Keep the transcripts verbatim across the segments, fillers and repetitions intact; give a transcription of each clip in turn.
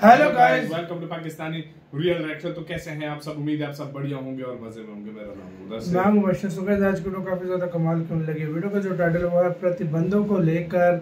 Hello guys, welcome to Pakistani real reaction. तो कैसे हैं आप सब? उम्मीद है आप सब बढ़िया होंगे और मजे में होंगे। मेरा नाम उधर से नाम मुबशर सुगैद। आज वीडियो काफी ज्यादा कमाल क्यों लगी। वीडियो का जो टाइटल हुआ है प्रतिबंधों को लेकर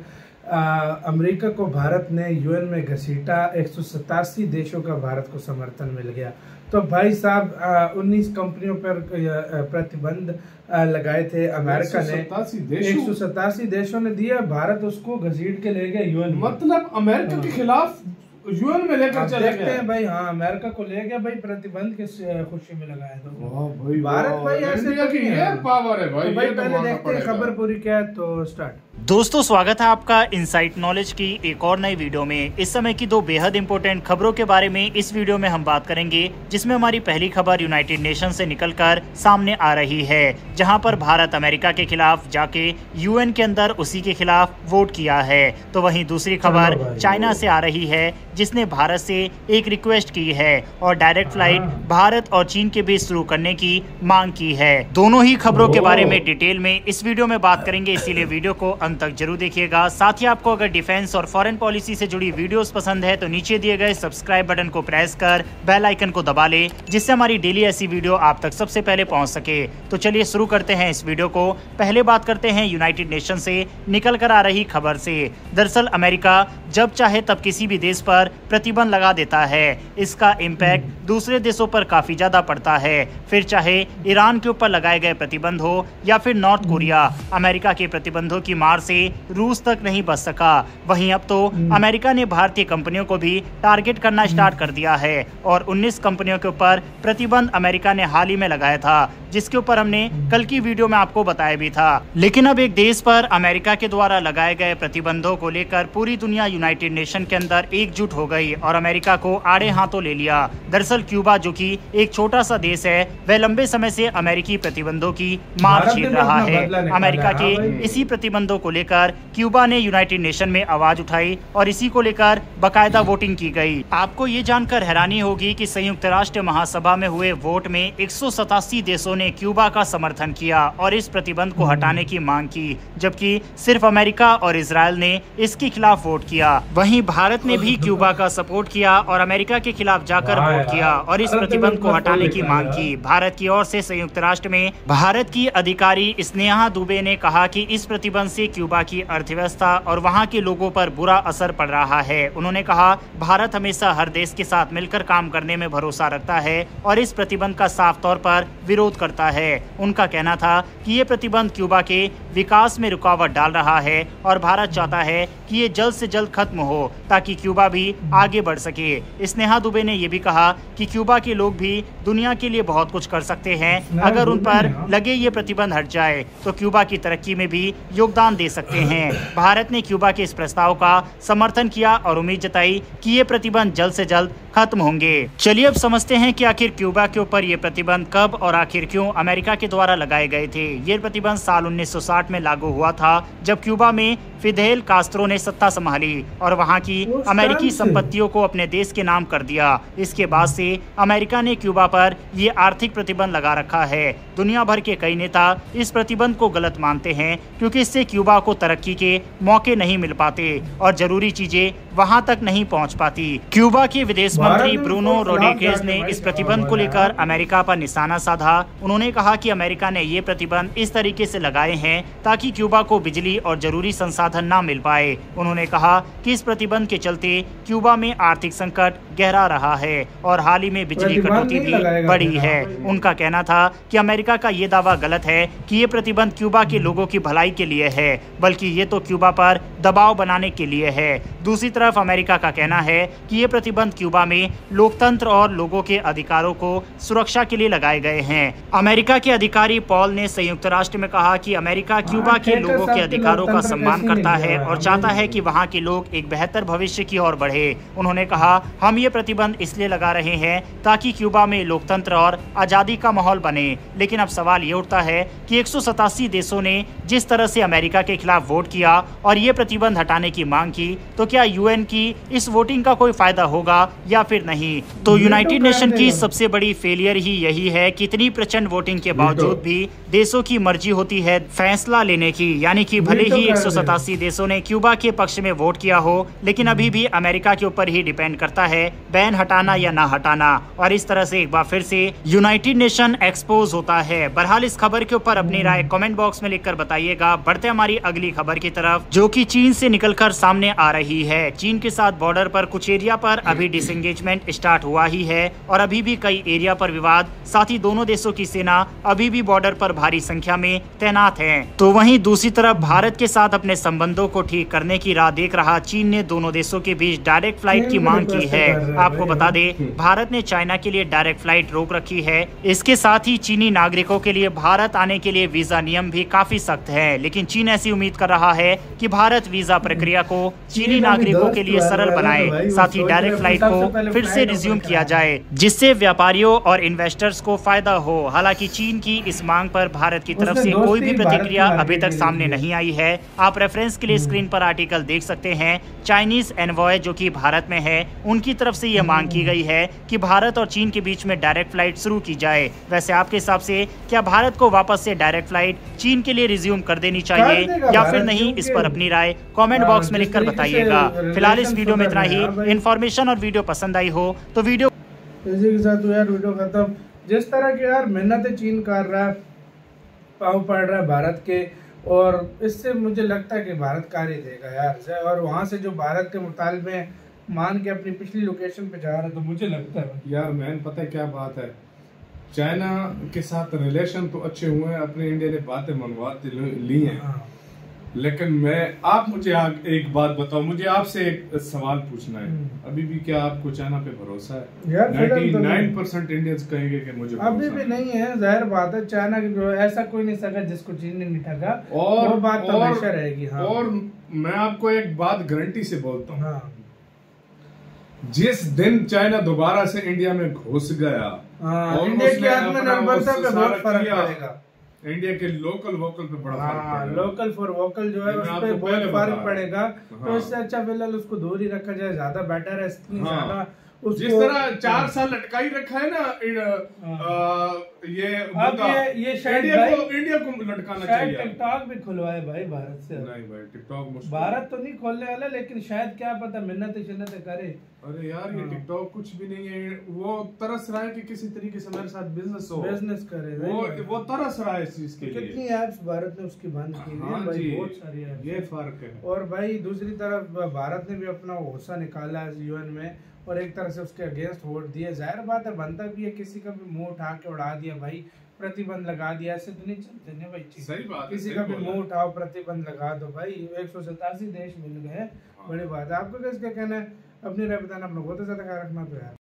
अमेरिका को भारत ने यूएन में घसीटा, एक सौ सतासी देशों का भारत को समर्थन मिल गया। तो भाई साहब उन्नीस कंपनियों पर प्रतिबंध लगाए थे अमेरिका ने, एक सौ सतासी देशों ने दिया, भारत उसको घसीट के ले गया यूएन। मतलब अमेरिका के खिलाफ यूएन में लेकर चले देखते हैं भाई। हाँ, अमेरिका को ले गया भाई, प्रतिबंध किस खुशी में लगाया तो भाई भारत भाई ऐसे की है पावर है भाई। तो भाई पहले देखते हैं खबर पूरी क्या है, तो स्टार्ट। दोस्तों स्वागत है आपका इनसाइट नॉलेज की एक और नई वीडियो में। इस समय की दो बेहद इंपॉर्टेंट खबरों के बारे में इस वीडियो में हम बात करेंगे, जिसमें हमारी पहली खबर यूनाइटेड नेशन से निकलकर सामने आ रही है, जहां पर भारत अमेरिका के खिलाफ जाके यूएन के अंदर उसी के खिलाफ वोट किया है। तो वहीं दूसरी खबर चाइना से आ रही है, जिसने भारत से एक रिक्वेस्ट की है और डायरेक्ट फ्लाइट भारत और चीन के बीच शुरू करने की मांग की है। दोनों ही खबरों के बारे में डिटेल में इस वीडियो में बात करेंगे, इसीलिए वीडियो को अंत तक जरूर देखिएगा। साथ ही आपको अगर डिफेंस और फॉरेन पॉलिसी से जुड़ी वीडियोस पसंद है तो नीचे दिए गए सब्सक्राइब बटन को प्रेस कर बेल आइकन को दबा ले, जिससे हमारी डेली ऐसी वीडियो आप तक सबसे पहले पहुंच सके। तो चलिए शुरू करते हैं इस वीडियो को। पहले बात करते हैं यूनाइटेड नेशन से निकल कर आ रही खबर से। दरअसल अमेरिका जब चाहे तब किसी भी देश पर प्रतिबंध लगा देता है। इसका इम्पैक्ट दूसरे देशों पर काफी ज्यादा पड़ता है, फिर चाहे ईरान के ऊपर लगाए गए प्रतिबंध हो या फिर नॉर्थ कोरिया। अमेरिका के प्रतिबंधों की मार से रूस तक नहीं बच सका। वहीं अब तो अमेरिका ने भारतीय कंपनियों को भी टारगेट करना स्टार्ट कर दिया है और उन्नीस कंपनियों के ऊपर प्रतिबंध अमेरिका ने हाल ही में लगाया था, जिसके ऊपर हमने कल की वीडियो में आपको बताया भी था। लेकिन अब एक देश पर अमेरिका के द्वारा लगाए गए प्रतिबंधों को लेकर पूरी दुनिया यूनाइटेड नेशन के अंदर एकजुट हो गई और अमेरिका को आड़े हाथों ले लिया। दरअसल क्यूबा, जो कि एक छोटा सा देश है, वह लंबे समय से अमेरिकी प्रतिबंधों की मार झेल रहा है। अमेरिका के इसी प्रतिबंधों को लेकर क्यूबा ने यूनाइटेड नेशन में आवाज उठाई और इसी को लेकर बाकायदा वोटिंग की गई। आपको ये जानकर हैरानी होगी कि संयुक्त राष्ट्र महासभा में हुए वोट में एक सौ सतासी देशों ने क्यूबा का समर्थन किया और इस प्रतिबंध को हटाने की मांग की, जबकि सिर्फ अमेरिका और इजराइल ने इसके खिलाफ वोट किया। वहीं भारत ने भी क्यूबा का सपोर्ट किया और अमेरिका के खिलाफ जाकर वोट किया और इस प्रतिबंध को हटाने की मांग की। भारत की ओर से संयुक्त राष्ट्र में भारत की अधिकारी स्नेहा दुबे ने कहा कि इस प्रतिबंध से क्यूबा की अर्थव्यवस्था और वहां के लोगों पर बुरा असर पड़ रहा है। उन्होंने कहा, भारत हमेशा हर देश के साथ मिलकर काम करने में भरोसा रखता है और इस प्रतिबंध का साफ तौर पर विरोध करता है। उनका कहना था कि ये प्रतिबंध क्यूबा के विकास में रुकावट डाल रहा है और भारत चाहता है कि ये जल्द से जल्द खत्म हो ताकि क्यूबा भी आगे बढ़ सके। स्नेहा दुबे ने यह भी कहा कि क्यूबा के लोग भी दुनिया के लिए बहुत कुछ कर सकते हैं। अगर उन पर लगे ये प्रतिबंध हट जाए तो क्यूबा की तरक्की में भी योगदान दे सकते हैं। भारत ने क्यूबा के इस प्रस्ताव का समर्थन किया और उम्मीद जताई कि ये प्रतिबंध जल्द से जल्द खत्म होंगे। चलिए अब समझते हैं कि आखिर क्यूबा के ऊपर ये प्रतिबंध कब और आखिर क्यों अमेरिका के द्वारा लगाए गए थे। ये प्रतिबंध साल उन्नीस सौ साठ में लागू हुआ था, जब क्यूबा में फिदेल कास्त्रो ने सत्ता संभाली और वहां की अमेरिकी संपत्तियों को अपने देश के नाम कर दिया। इसके बाद से अमेरिका ने क्यूबा पर ये आर्थिक प्रतिबंध लगा रखा है। दुनिया भर के कई नेता इस प्रतिबंध को गलत मानते हैं, क्योंकि इससे क्यूबा को तरक्की के मौके नहीं मिल पाते और जरूरी चीजें वहां तक नहीं पहुंच पाती। क्यूबा के विदेश मंत्री ब्रूनो रोड्रिगेज ने इस प्रतिबंध को लेकर अमेरिका पर निशाना साधा। उन्होंने कहा कि अमेरिका ने ये प्रतिबंध इस तरीके से लगाए हैं ताकि क्यूबा को बिजली और जरूरी संसाधन न मिल पाए। उन्होंने कहा कि इस प्रतिबंध के चलते क्यूबा में आर्थिक संकट गहरा रहा है और हाल ही में बिजली कटौती भी बढ़ी है। उनका कहना था कि अमेरिका का ये दावा गलत है कि ये प्रतिबंध क्यूबा के लोगों की भलाई के लिए है, बल्कि ये तो क्यूबा पर दबाव बनाने के लिए है। दूसरी तरफ अमेरिका का कहना है कि ये प्रतिबंध क्यूबा में लोकतंत्र और लोगों के अधिकारों को सुरक्षा के लिए लगाए गए हैं। अमेरिका के अधिकारी पॉल ने संयुक्त राष्ट्र में कहा कि अमेरिका क्यूबा के लोगों के अधिकारों का सम्मान करता है और चाहता है कि वहां के लोग एक बेहतर भविष्य की ओर बढ़े। उन्होंने कहा, हम ये प्रतिबंध इसलिए लगा रहे हैं ताकि क्यूबा में लोकतंत्र और आजादी का माहौल बने। लेकिन अब सवाल ये उठता है कि एक सौ सतासी देशों ने जिस तरह से अमेरिका के खिलाफ वोट किया और ये प्रतिबंध हटाने की मांग की, तो क्या यूएन की इस वोटिंग का कोई फायदा होगा या फिर नहीं? तो यूनाइटेड नेशन की सबसे बड़ी फेलियर ही यही है कि इतनी प्रचंड वोटिंग के बावजूद भी देशों की मर्जी होती है फैसला लेने की, यानी कि भले ही एक सौ सतासी देशों ने क्यूबा के पक्ष में वोट किया हो, लेकिन अभी भी अमेरिका के ऊपर ही डिपेंड करता है बैन हटाना या ना हटाना। और इस तरह से एक बार फिर से यूनाइटेड नेशन एक्सपोज होता है। बहरहाल इस खबर के ऊपर अपनी राय कमेंट बॉक्स में लिखकर बताइएगा। बढ़ते हमारी अगली खबर की तरफ, जो कि चीन से निकलकर सामने आ रही है। चीन के साथ बॉर्डर पर कुछ एरिया पर अभी डिसएंगेजमेंट स्टार्ट हुआ ही है और अभी भी कई एरिया पर विवाद, साथ ही दोनों देशों की सेना अभी भी बॉर्डर पर भारी संख्या में तैनात है। तो वहीं दूसरी तरफ भारत के साथ अपने संबंधों को ठीक करने की राह देख रहा चीन ने दोनों देशों के बीच डायरेक्ट फ्लाइट की मांग की है। आपको बता दें, भारत ने चाइना के लिए डायरेक्ट फ्लाइट रोक रखी है। इसके साथ ही चीनी नागरिकों के लिए भारत आने के लिए वीजा नियम भी काफी सख्त है, लेकिन चीन ऐसी उम्मीद कर रहा है कि भारत वीजा प्रक्रिया को चीनी नागरिकों के लिए सरल बनाए, साथ ही डायरेक्ट फ्लाइट को फिर से रिज्यूम किया जाए, जिससे व्यापारियों और इन्वेस्टर्स को फायदा हो। हालांकि चीन की इस मांग पर भारत की तरफ से कोई भी प्रतिक्रिया अभी तक सामने नहीं आई है। आप रेफरेंस के लिए स्क्रीन पर आर्टिकल देख सकते हैं। चाइनीज एनवॉय जो कि भारत में है, उनकी तरफ से यह मांग की गई है कि भारत और चीन के बीच में डायरेक्ट फ्लाइट शुरू की जाए। वैसे आपके हिसाब से क्या भारत को वापस से डायरेक्ट फ्लाइट चीन के लिए रिज्यूम कर देनी चाहिए या फिर नहीं? इस पर अपनी राय कमेंट बॉक्स में लिखकर बताइएगा। फिलहाल इस वीडियो में इतना ही। इन्फॉर्मेशन और वीडियो पसंद आई हो तो वीडियो इसी के साथ यार वीडियो खत्म। जिस तरह की यार मेहनत चीन कर रहा है, पाँव पड़ रहा है भारत के, और इससे मुझे लगता है कि भारत कार ही देगा यार। और वहाँ से जो भारत के मुतालबे मान के अपनी पिछली लोकेशन पे जा रहा है, तो मुझे लगता है यार मैन पता है क्या बात है, चाइना के साथ रिलेशन तो अच्छे हुए हैं, अपने इंडिया ने बातें मनवा ली हैं। हाँ। लेकिन मैं आप मुझे एक बात बताओ, मुझे आपसे एक सवाल पूछना है, अभी भी क्या आपको चाइना पे भरोसा है? यार निन्यानवे परसेंट इंडियंस कहेंगे कि मुझे अभी भी नहीं है। जाहिर बात है, चाइना की जो ऐसा कोई नहीं सका जिसको चीन ने नहीं ठगा, और वो बात तो हमेशा रहेगी। हाँ। और मैं आपको एक बात गारंटी से बोलता हूँ, हाँ। जिस दिन चाइना दोबारा से इंडिया में घुस गया, हाँ, और इंडिया की आत्मनिर्भरता पे बहुत फर्क पड़ेगा। इंडिया के लोकल वोकल पे बड़ा फर्क पड़ेगा। लोकल फॉर वोकल जो है उस पे बहुत फर्क पड़ेगा। हाँ। तो इससे अच्छा फिलहाल उसको दूर ही रखा जाए, ज्यादा बेटर है। हाँ। जिस तरह चार साल लटकाई रखा है ना आ, ये अब ये ये शायद इंडिया को इंडिया को लटकाना चाहिए। टिकटॉक भी खुलवाए भाई भारत से। नहीं भाई, टिकटॉक भारत तो नहीं खोलने वाला, लेकिन शायद क्या पता मिन्नत शिन्नत करे। अरे यार ये टिकटॉक कुछ भी नहीं है, वो तरस रहा है कि किसी तरीके से हमारे साथ बिजनेस हो, बिजनेस करे। वो वो तरस रहा है इस चीज के लिए। कितनी ऐप्स भारत ने उसकी बंद की है भाई, बहुत सारी ऐप्स। ये फर्क है। और भाई दूसरी तरफ भारत ने भी अपना गुस्सा निकाला है यूएन में, और एक तरह से उसके अगेंस्ट वोट दिए। जाहिर बात है, बनता भी है, किसी का भी मुंह उठा के उड़ा दिया भाई, प्रतिबंध लगा दिया, ऐसे तो नहीं चलते ना भाई। सही बात, किसी का भी मुंह उठाओ, प्रतिबंध लगा दो भाई। एक सौ सतासी देश मिल गए, बड़ी बात है। आपको किसका कहना है? अपनी राय बताना। अपना बहुत ज्यादा ख्याल रखना तो यार।